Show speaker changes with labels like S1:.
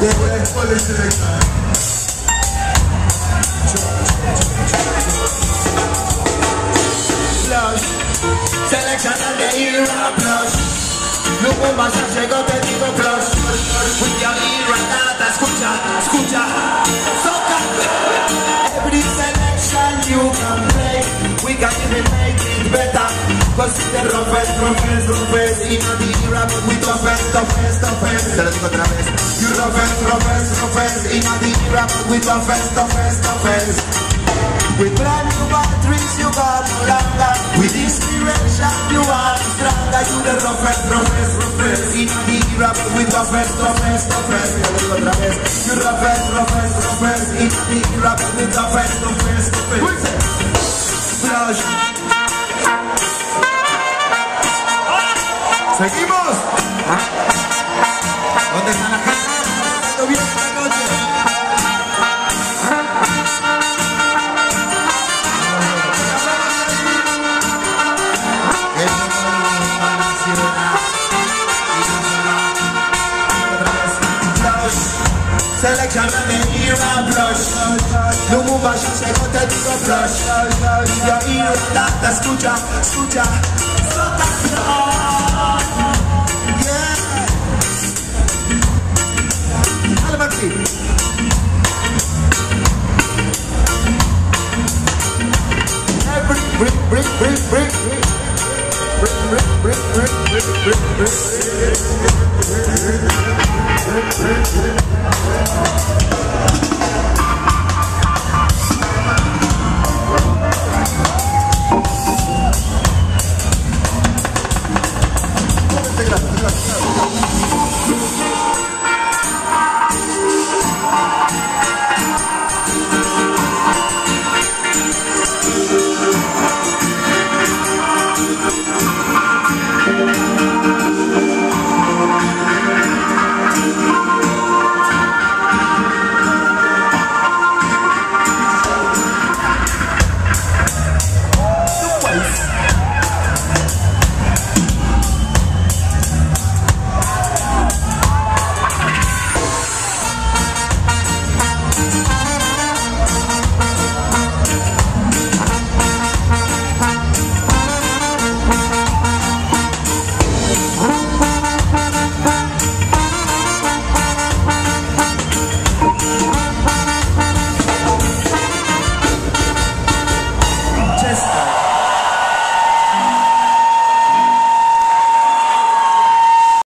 S1: Seleccionar de Era Plus. Lumumba ya llegó, te digo plus. With your Era Data, escucha, escucha. Soca. Every selection you can play, we can even make it better. Cause the roughest in the era, but we toughest. Te lo digo otra vez. You roughest in the era, but we toughest. With brand new batteries you got longer. With inspiration you are stronger. You the roughest in the era, but we toughest. Te lo digo otra vez. You roughest in the era, but we toughest. Flash. Seguimos. ¿Dónde está la gente? ¿Está bien esta noche? Selecciona de Era Plus. Lumumba ya llegó, te digo plus. Y de Era Data, escucha. Soca Plus. Yeah. Dale, Maxi. Gracias.